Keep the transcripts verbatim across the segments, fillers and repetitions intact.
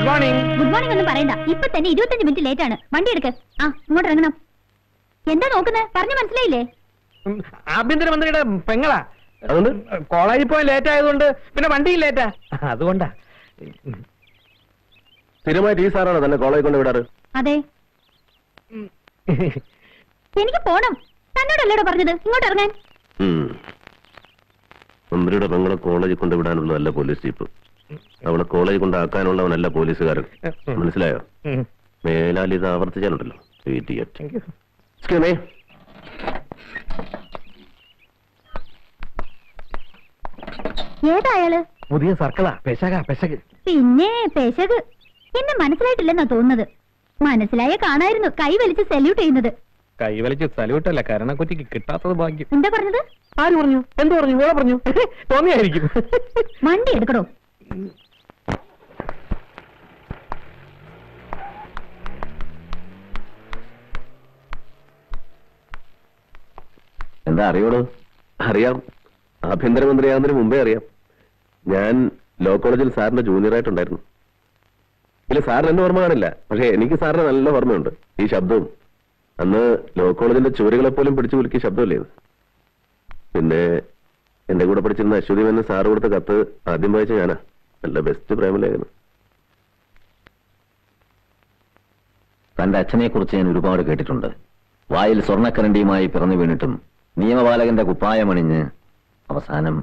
Good morning. Good morning ഒന്നും പറയണ്ട. ഇപ്പൊ തന്നെ ഇരുപത്തഞ്ച് മിനിറ്റ് ലേറ്റ് ആണ്. വണ്ടി എടുക്ക്. ആ ഇങ്ങോട്ട് ഇറങ്ങണം. എന്താ നോക്കുന്നത്? പറഞ്ഞു മനസ്സിലായില്ലേ? ആഭ്യന്തരമന്ത്രിയുടെ പെങ്ങളാ. അതുകൊണ്ട് കോളേജിൽ പോയി ലേറ്റ് ആയതുകൊണ്ട് പിന്നെ വണ്ടിയിൽ ലേറ്റാ. അതുകൊണ്ടാ. സ്ഥിരമായിട്ട് ഈ സാറാണോ തന്നെ കോളേജ് കൊണ്ട് വിടാറ്? അതെ. എനിക്ക് പോണം. തന്നോടല്ലേടോ പറഞ്ഞത് ഇങ്ങോട്ട് ഇറങ്ങാൻ. മന്ത്രിയുടെ പെങ്ങളെ കോളേജിൽ കൊണ്ട് വിടാനുള്ളതല്ല പോലീസ് ജീപ്പ്. അവളെ കോളേജ് കൊണ്ടാക്കാനുള്ളവനല്ല പോലീസുകാരൻ. മനസ്സിലായോ? മേലാൽ ഇത് ആവർത്തിച്ചാലുണ്ടല്ലോ. ഏതാ അയാള്? പുതിയ സർക്കിളാ. പെശക പെശക്. പിന്നെ പെശക്. എന്നെ മനസ്സിലായിട്ടില്ലെന്നാ തോന്നുന്നത്. മനസ്സിലായ കാണായിരുന്നു കൈ വലിച്ച് സല്യൂട്ട് ചെയ്യുന്നത്. കൈ വലിച്ച് സല്യൂട്ടല്ല, കരണക്കുറ്റിക്ക് കിട്ടാത്തത് ഭാഗ്യം. എന്താ പറഞ്ഞത്? ആര് പറഞ്ഞു? എന്ത് പറഞ്ഞു? ഓളെ പറഞ്ഞു. തോന്നിയായിരിക്കും. വണ്ടി എടുക്കണോ? എന്താ അറിയോളൂ? അറിയാം. ആഭ്യന്തരമന്ത്രിയാകുന്നതിന് മുമ്പേ അറിയാം. ഞാൻ ലോ കോളേജിൽ സാറിന്റെ ജൂനിയർ ആയിട്ടുണ്ടായിരുന്നു. ഇല്ല, സാറിന് എന്നെ ഓർമ്മ കാണില്ല. പക്ഷെ എനിക്ക് സാറിന് നല്ല ഓർമ്മയുണ്ട്. ഈ ശബ്ദവും അന്ന് ലോ കോളേജിന്റെ ചുവരുകളെ പോലും പിടിച്ചു കുലുക്കിയ ശബ്ദമല്ലേ ഇത്. പിന്നെ എന്റെ കൂടെ പഠിച്ചിരുന്ന അശ്വതി എന്ന സാറ് കൊടുത്ത കത്ത് ആദ്യം വായിച്ച ഞാനാ. നല്ല ബെസ്റ്റ് പ്രേമലേഖനം. തന്റെ അച്ഛനെ കുറിച്ച് ഞാൻ ഒരുപാട് കേട്ടിട്ടുണ്ട്. വായിൽ സ്വർണ്ണക്കരണ്ടിയുമായി പിറന്നു വീണിട്ടും നിയമപാലകന്റെ കുപ്പായമണിഞ്ഞ് അവസാനം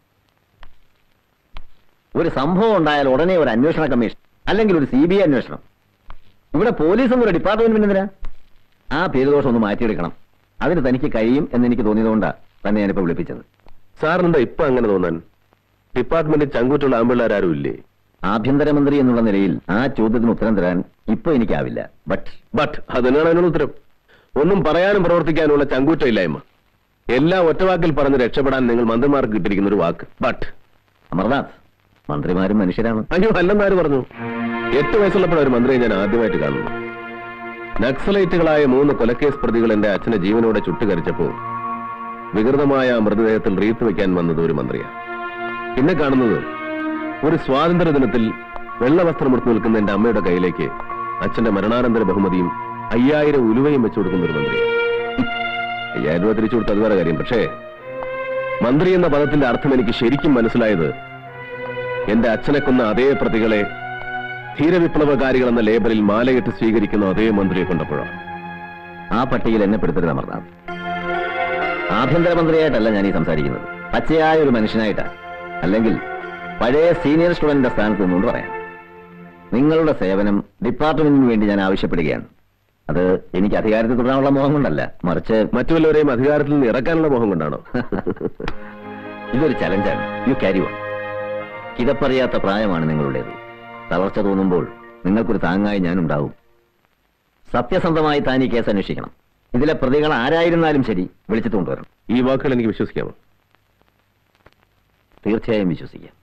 ഒരു സംഭവം ഉണ്ടായാൽ ഉടനെ ഒരു അന്വേഷണ കമ്മീഷൻ, അല്ലെങ്കിൽ ഒരു സി ബി ഐ അന്വേഷണം. ഇവിടെ പോലീസ് എന്നൊരു ഡിപ്പാർട്ട്മെന്റ് എന്തിനാ? ആ പേരുദോഷം ഒന്ന് മാറ്റിയെടുക്കണം. അതിന് തനിക്ക് കഴിയും എന്ന് എനിക്ക് തോന്നിയതുകൊണ്ടാണ് തന്നെ ഞാനിപ്പോ വിളിപ്പിച്ചത്. സാറിനെന്താ ഇപ്പൊ അങ്ങനെ തോന്നാൻ? ഡിപ്പാർട്ട്മെന്റിൽ ചങ്കൂറ്റുള്ള ആമ്പിള്ളേരാരും ഇല്ലേ? ആഭ്യന്തരമന്ത്രി എന്നുള്ള നിലയിൽ ആ ചോദ്യത്തിന് ഉത്തരം തരാൻ ഇപ്പൊ എനിക്കാവില്ല. ബട്ട് ബട്ട് അതിനാണ് അതിനുള്ള ഉത്തരം. ഒന്നും പറയാനും പ്രവർത്തിക്കാനുള്ള ചങ്കൂറ്റമില്ലായ്മ. എല്ലാം ഒറ്റവാക്കിൽ പറഞ്ഞ് രക്ഷപ്പെടാൻ നിങ്ങൾ മന്ത്രിമാർക്ക് കിട്ടിയിരിക്കുന്ന ഒരു വാക്ക് ബട്ട്. അമർനാഥ്, മന്ത്രിമാരും മനുഷ്യരാണ്. അയ്യോ, അല്ലെന്നാര് പറഞ്ഞു? എട്ട് വയസ്സുള്ളപ്പോഴൊരു മന്ത്രിയെ ഞാൻ ആദ്യമായിട്ട് കാണുന്നു. നക്സലൈറ്റുകളായ മൂന്ന് കൊലക്കേസ് പ്രതികൾ എന്റെ അച്ഛനെ ജീവനോടെ ചുട്ടുകരിച്ചപ്പോൾ വികൃതമായ മൃതദേഹത്തിൽ റീത്ത് വെക്കാൻ വന്നത് ഒരു മന്ത്രിയാണ്. പിന്നെ കാണുന്നത് ഒരു സ്വാതന്ത്ര്യ ദിനത്തിൽ വെള്ളവസ്ത്രമെടുത്ത് നിൽക്കുന്ന എന്റെ അമ്മയുടെ കയ്യിലേക്ക് അച്ഛന്റെ മരണാനന്തര ബഹുമതിയും അയ്യായിരം ഉലുവയും വെച്ചു കൊടുക്കുന്ന ഒരു മന്ത്രി. അയ്യായിരം രൂപ തിരിച്ചു കൊടുത്ത അത് വേറെ കാര്യം. പക്ഷേ മന്ത്രി എന്ന പദത്തിന്റെ അർത്ഥം എനിക്ക് ശരിക്കും മനസ്സിലായത് എന്റെ അച്ഛനെ കൊന്ന അതേ പ്രതികളെ ധീരവിപ്ലവകാരികൾ എന്ന ലേബലിൽ മാലയിട്ട് സ്വീകരിക്കുന്ന അതേ മന്ത്രിയെ കൊണ്ടപ്പോഴാണ്. ആ പട്ടികയിൽ എന്നെ പെടുത്തരുത് അമർനാഥ്. ആഭ്യന്തരമന്ത്രിയായിട്ടല്ല ഞാൻ ഈ സംസാരിക്കുന്നത്, പച്ചയായ ഒരു മനുഷ്യനായിട്ടാണ്. അല്ലെങ്കിൽ പഴയ സീനിയർ സ്റ്റുഡന്റിന്റെ സ്ഥാനത്ത് നിന്നുകൊണ്ട് പറയാം. നിങ്ങളുടെ സേവനം ഡിപ്പാർട്ട്മെന്റിന് വേണ്ടി ഞാൻ ആവശ്യപ്പെടുകയാണ്. അത് എനിക്ക് അധികാരത്തിൽ തുടരാനുള്ള മോഹം കൊണ്ടല്ല, മറിച്ച് മറ്റുള്ളവരെയും അധികാരത്തിൽ നിന്ന് ഇറക്കാനുള്ള മോഹം കൊണ്ടാണോ? ഇതൊരു ചലഞ്ചാണ്. You carry on. കിതപ്പറിയാത്ത പ്രായമാണ് നിങ്ങളുടേത്. തളർച്ച തോന്നുമ്പോൾ നിങ്ങൾക്കൊരു താങ്ങായി ഞാനുണ്ടാവും. സത്യസന്ധമായി താൻ ഈ കേസ് അന്വേഷിക്കണം. ഇതിലെ പ്രതികൾ ആരായിരുന്നാലും ശരി വിളിച്ചിട്ട് കൊണ്ടുവരണം. ഈ വാക്കുകൾ എനിക്ക് വിശ്വസിക്കാമോ? തീർച്ചയായും വിശ്വസിക്കാം.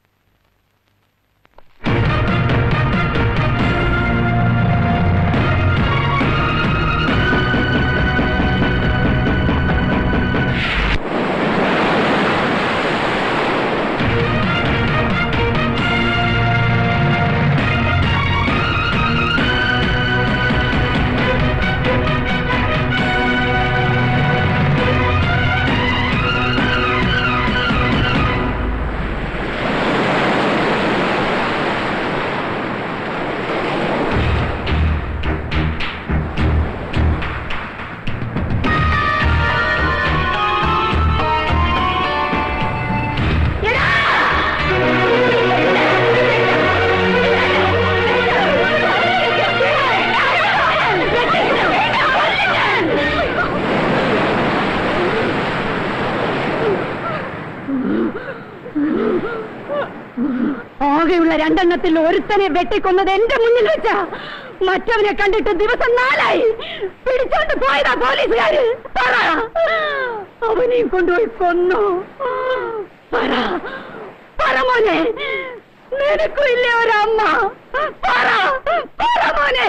ആകെയുള്ള രണ്ടെണ്ണത്തിൽ ഒരുത്തനെ വെട്ടിക്കൊന്നത് എന്റെ മുന്നിൽ വെച്ചാ. മറ്റവനെ കണ്ടിട്ട് ദിവസം നാലായി. പിടിച്ചോണ്ട് പോയതാ പോലീസുകാര്. പറ, അവനെയും കൊണ്ടുപോയി കൊന്നു. പറ പറ മോനെ, നിനക്കും ഇല്ലേ ഒരമ്മ? പറ പറ മോനെ.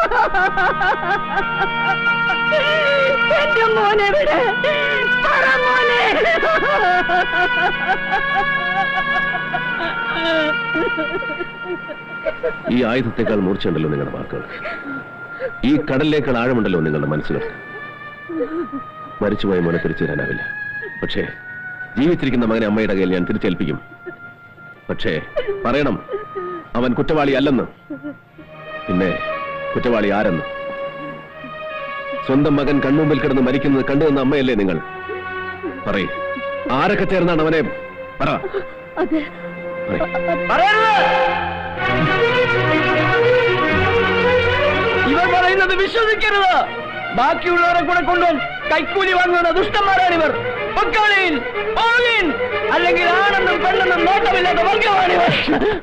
എന്റെ മോനെ വിടെ. പറ മോനെ. ഈ ആയുധത്തെക്കാൾ മൂർച്ചയുണ്ടല്ലോ നിങ്ങളുടെ വാക്കുകൾ. ഈ കടലിലേക്കാൾ ആഴമുണ്ടല്ലോ നിങ്ങളുടെ മനസ്സുകൾ. മരിച്ചുപോയ മോനെ തിരിച്ചു തരാനാവില്ല. പക്ഷേ ജീവിച്ചിരിക്കുന്ന മകനെ അമ്മയുടെ കയ്യിൽ ഞാൻ തിരിച്ചേൽപ്പിക്കും. പക്ഷേ പറയണം, അവൻ കുറ്റവാളി അല്ലെന്ന്. പിന്നെ കുറ്റവാളി ആരെന്ന്? സ്വന്തം മകൻ കൺമുമ്പിൽ കിടന്ന് മരിക്കുന്നത് കണ്ടുവന്ന അമ്മയല്ലേ നിങ്ങൾ? പറയ്, ആരൊക്കെ ചേർന്നാണ് അവനെ? പറ. ഇവർ പറയുന്നത് വിശ്വസിക്കരുത്. ബാക്കിയുള്ളവരെ കൂടെ കൊണ്ടും കൈക്കൂലി വാങ്ങുന്ന ദുഷ്ടന്മാരാണിവർ. പൊക്കളിയിൽ പോകിൻ, അല്ലെങ്കിൽ ആണെന്നും പെണ്ണെന്നും നോട്ടമില്ലാത്ത വർഗമാണിവർ.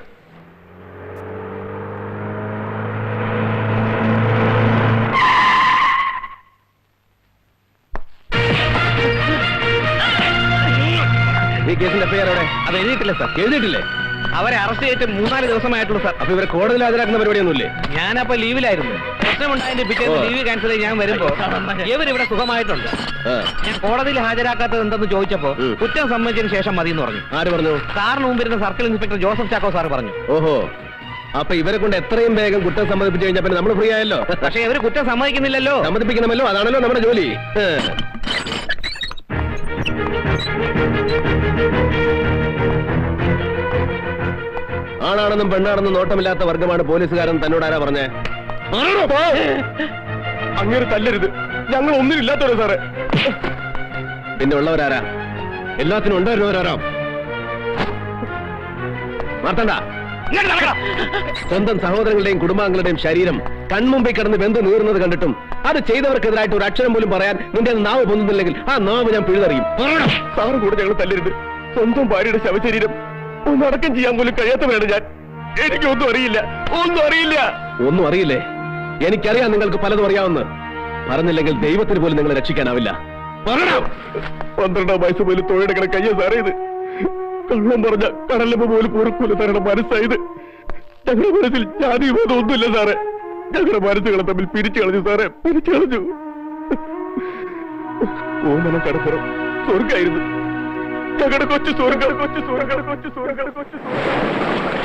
ഈ കേസിന്റെ പേരോടെ അത് എഴുതിയിട്ടില്ല സാർ. എഴുതിയിട്ടില്ലേ? അവരെ അറസ്റ്റ് ചെയ്തിട്ട് മൂന്നാല് ദിവസമായിട്ടുള്ളൂ സാർ. അപ്പൊ ഇവരെ കോടതിയിൽ ഹാജരാക്കുന്ന പരിപാടിയൊന്നുമില്ലേ? ഞാനപ്പോ ലീവിലായിരുന്നു. പ്രശ്നമുണ്ടായതിന്റെ പിറ്റേന്ന് ലീവ് ക്യാൻസൽ ചെയ്ത് ഞാൻ വരുമ്പോ ഇവരിവിടെ സുഖമായിട്ടുണ്ട്. ഞാൻ കോടതിയിൽ ഹാജരാക്കാത്തത് എന്തെന്ന് ചോദിച്ചപ്പോ കുറ്റം സമ്മതിച്ചതിന് ശേഷം മതി എന്ന് പറഞ്ഞു. ആര് പറഞ്ഞു? സാറിന് മുമ്പിരുന്ന circle inspector Joseph Chacko sir പറഞ്ഞു. ഓഹോ, അപ്പൊ ഇവരെ കൊണ്ട് എത്രയും വേഗം കുറ്റം സമ്മതിപ്പിച്ചു കഴിഞ്ഞാൽ പിന്നെ നമ്മൾ ഫ്രീ ആയല്ലോ. പക്ഷെ ഇവര് കുറ്റം സമ്മതിക്കുന്നില്ലല്ലോ. സമ്മതിപ്പിക്കണമല്ലോ, അതാണല്ലോ നമ്മുടെ ജോലി. ആണാണെന്നും പെണ്ണാണെന്നും നോട്ടമില്ലാത്ത വർഗമാണ് പോലീസുകാരൻ തന്നോട് ആരാ പറഞ്ഞേ? അങ്ങനെ തല്ലരുത്, ഞങ്ങൾ ഒന്നിനില്ലാത്തവരോ സാറേ. പിന്നെ ഉള്ളവരാരാ? എല്ലാത്തിനും ഉണ്ടായിരുന്നവരാരാ? മാർത്തണ്ട, സ്വന്തം സഹോദരങ്ങളുടെയും കുടുംബാംഗങ്ങളുടെയും ശരീരം കൺമുമ്പിൽ കിടന്ന് വെന്ത് നീറുന്നത് കണ്ടിട്ടും അത് ചെയ്തവർക്കെതിരായിട്ട് ഒരു അക്ഷരം പോലും പറയാൻ നിന്റെ നാവ് പൊന്നുന്നില്ലെങ്കിൽ ആ നാവ് ഞാൻ പിഴുതറിയും. സാറ് കൂടെ ഞങ്ങൾ തല്ലരുത്. സ്വന്തം ഭാര്യയുടെ ശവശരീരം ഒന്ന് അടക്കം ചെയ്യാൻ പോലും കഴിയാത്തവരാണ് ഞാൻ. എനിക്കൊന്നും അറിയില്ല, ഒന്നും അറിയില്ല. ഒന്നും അറിയില്ലേ? എനിക്കറിയാം നിങ്ങൾക്ക് പലതും അറിയാമെന്ന്. പറഞ്ഞില്ലെങ്കിൽ ദൈവത്തിന് പോലും നിങ്ങളെ രക്ഷിക്കാനാവില്ല. പന്ത്രണ്ടാം വയസ്സ് പോലും തൊഴിലെടുക്കണ കയ്യ സാറേ ഇത്. കള്ളം പറഞ്ഞ കടലമ്മ പോലും പൊറുക്കൂല സാറുടെ മനസ്സായത്. ഞങ്ങളുടെ മനസ്സിൽ ജാതി വിവാദം ഒന്നുമില്ല സാറേ. ഞങ്ങളുടെ മനസ്സുകളെ തമ്മിൽ പിരിച്ചു കളഞ്ഞു സാറേ, പിരിച്ചു കളഞ്ഞു. ഓമന കടപ്പുറം സ്വർഗായിരുന്നു. ഞങ്ങളുടെ കൊച്ചു സ്വർഗം, കൊച്ചു സ്വർഗം, കൊച്ചു സ്വർഗം, കൊച്ചു സ്വർഗം.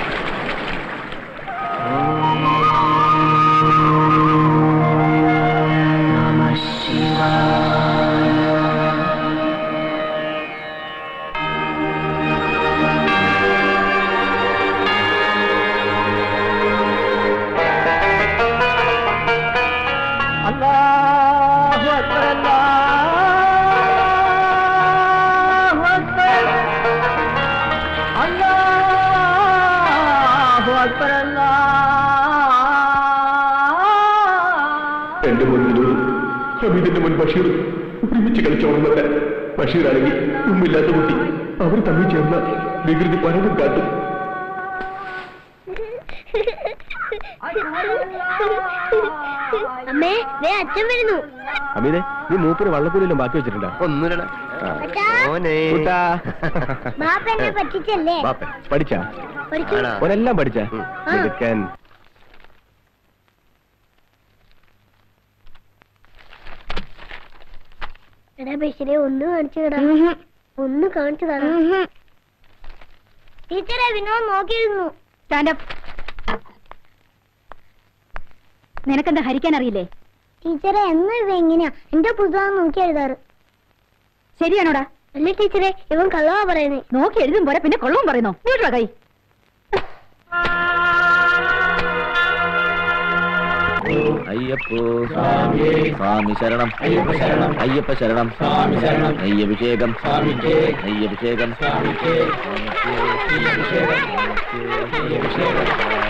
അല്ലാഹു അക്ബർ, അല്ലാഹു അക്ബർ, അല്ലാഹു അക്ബർ, അല്ലാഹ്. എന്റെ മുന്നിൽ ഹമീദിന്റെ മുൻ ബഷീർ ഒരുമിച്ച് കളിച്ചോളുന്നവരെ. ബഷീറാണെങ്കിൽ മുമ്പില്ലാത്ത കുട്ടി. അവർ തമ്മിൽ ചേർന്ന വികൃതി പലതും കാട്ടും. അമ്മേ, ദേ അച്ഛൻ വരുന്നു. അമീനെ, നീ മൂപ്പിന് വള്ളക്കൂലിലും ബാക്കി വെച്ചിട്ടുണ്ടോ? ഒന്നുമില്ലടാ. ബാപ്പ എന്നെ പറ്റിച്ചല്ലേ? പഠിച്ചാ? പഠിച്ചു. ഓനെല്ലാം പഠിച്ചാ? എടുക്കാൻ എടാ ബഷീറെ, ഒന്ന് കാണിച്ചു തരാ. ഒന്ന് കാണിച്ചു തരാ. ടീച്ചറെ, വിനോദ് നോക്കിയിരുന്നു. നിനക്കെന്താ ഹരിക്കാൻ അറിയില്ലേ? ടീച്ചറെ, എന്നും ഇവ എങ്ങനെയാ എന്റെ പുസ്തകം നോക്കി എഴുതാറ്. ശരിയാണോടാ? അല്ല ടീച്ചറെ, ഇവൻ കള്ളവാ പറയുന്നേ. നോക്കി എഴുതും പോരാ, പിന്നെ കൊള്ളവും പറയുന്നോ? വീട്ടിലാ കൈ. അയ്യപ്പോ സ്വാമി ശരണം, അയ്യപ്പ ശരണം, അയ്യപ്പ ശരണം, സ്വാമി ശരണം, അയ്യഭിഷേകം, അയ്യഭിഷേകം, അയ്യഭിഷേകം.